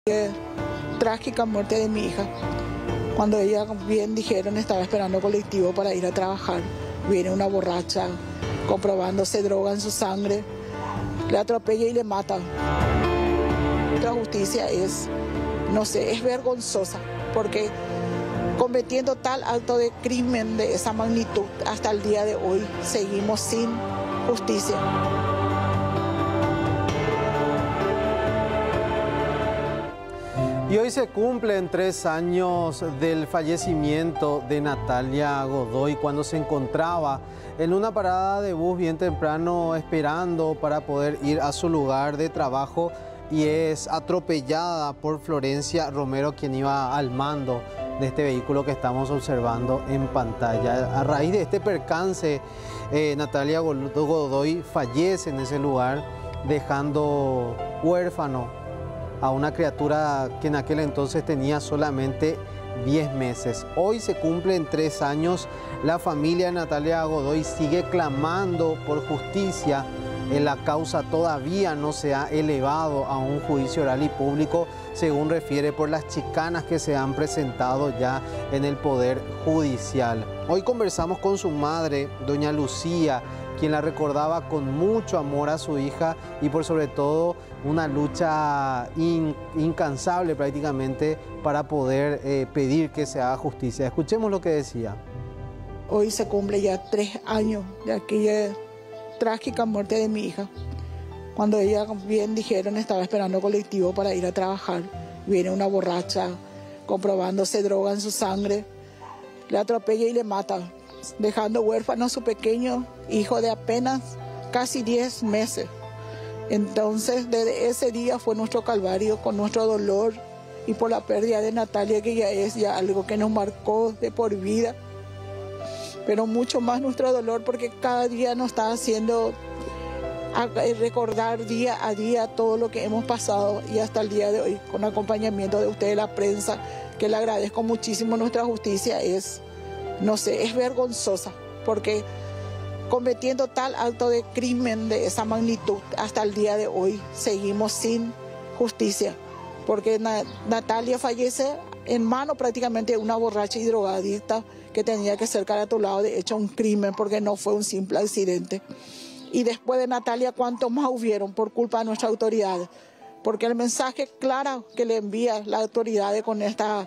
Trágica muerte de mi hija. Cuando ella, bien dijeron, estaba esperando colectivo para ir a trabajar. Viene una borracha, comprobándose droga en su sangre, le atropella y le mata. La justicia es, no sé, es vergonzosa, porque cometiendo tal acto de crimen de esa magnitud, hasta el día de hoy seguimos sin justicia. Y hoy se cumplen 3 años del fallecimiento de Natalia Godoy, cuando se encontraba en una parada de bus bien temprano esperando para poder ir a su lugar de trabajo, y es atropellada por Florencia Romero, quien iba al mando de este vehículo que estamos observando en pantalla. A raíz de este percance, Natalia Godoy fallece en ese lugar, dejando huérfano a una criatura que en aquel entonces tenía solamente 10 meses. Hoy se cumplen 3 años. La familia de Natalia Godoy sigue clamando por justicia. La causa todavía no se ha elevado a un juicio oral y público, según refiere por las chicanas que se han presentado ya en el Poder Judicial. Hoy conversamos con su madre, doña Lucía, quien la recordaba con mucho amor a su hija y por sobre todo una lucha incansable prácticamente para poder pedir que se haga justicia. Escuchemos lo que decía. Hoy se cumple ya 3 años de aquella trágica muerte de mi hija. Cuando ella, bien dijeron, estaba esperando colectivo para ir a trabajar. Viene una borracha, comprobándose droga en su sangre, le atropella y le mata, dejando huérfano a su pequeño hijo de apenas casi 10 meses. Entonces, desde ese día fue nuestro calvario, con nuestro dolor y por la pérdida de Natalia, que ya es algo que nos marcó de por vida. Pero mucho más nuestro dolor, porque cada día nos está haciendo recordar día a día todo lo que hemos pasado, y hasta el día de hoy, con acompañamiento de ustedes, la prensa, que le agradezco muchísimo. Nuestra justicia es, no sé, es vergonzosa, porque cometiendo tal acto de crimen de esa magnitud, hasta el día de hoy seguimos sin justicia, porque Natalia fallece en mano prácticamente de una borracha y drogadicta que tenía que ser caratulado de hecho un crimen, porque no fue un simple accidente. Y después de Natalia, ¿cuántos más hubieron por culpa de nuestras autoridades? Porque el mensaje claro que le envía la autoridad con esta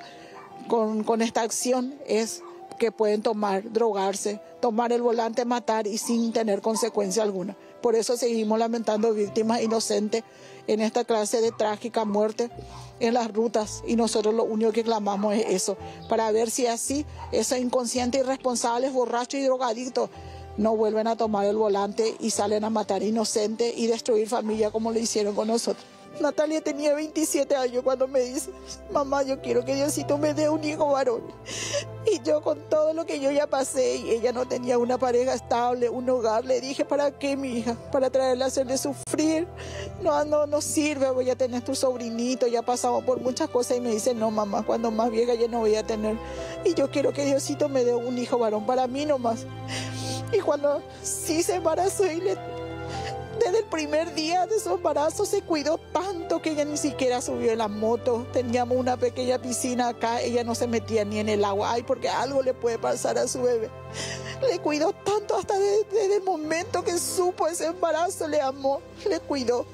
acción es que pueden drogarse, tomar el volante, matar y sin tener consecuencia alguna. Por eso seguimos lamentando víctimas inocentes en esta clase de trágica muerte en las rutas, y nosotros lo único que clamamos es eso, para ver si así esos inconscientes, irresponsables, borrachos y drogadictos no vuelven a tomar el volante y salen a matar inocentes y destruir familia como lo hicieron con nosotros. Natalia tenía 27 años cuando me dice: mamá, yo quiero que Diosito me dé un hijo varón. Y yo, con todo lo que yo ya pasé, y ella no tenía una pareja estable, un hogar, le dije: ¿para qué, mi hija? ¿Para traerla a hacerle sufrir? No sirve, voy a tener tu sobrinito, ya pasamos por muchas cosas. Y me dice: no, mamá, cuando más vieja ya no voy a tener. Y yo quiero que Diosito me dé un hijo varón para mí nomás. Y cuando sí se embarazó, desde el primer día de su embarazo se cuidó tanto que ella ni siquiera subió en la moto. Teníamos una pequeña piscina acá, ella no se metía ni en el agua. Ay, porque algo le puede pasar a su bebé. Le cuidó tanto hasta desde el momento que supo ese embarazo, le amó, le cuidó.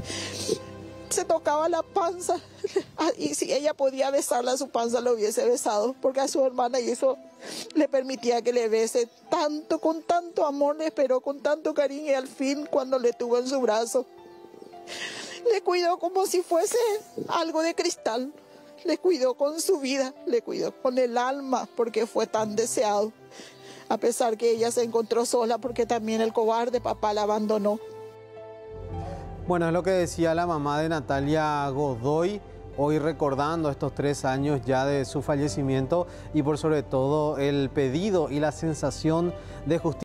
Se tocaba la panza, y si ella podía besarla a su panza, lo hubiese besado, porque a su hermana, y eso le permitía que le bese tanto, con tanto amor, le esperó con tanto cariño, y al fin, cuando le tuvo en su brazo, le cuidó como si fuese algo de cristal. Le cuidó con su vida, le cuidó con el alma, porque fue tan deseado, a pesar que ella se encontró sola, porque también el cobarde papá la abandonó. Bueno, es lo que decía la mamá de Natalia Godoy, hoy recordando estos 3 años ya de su fallecimiento, y por sobre todo el pedido y la sensación de justicia.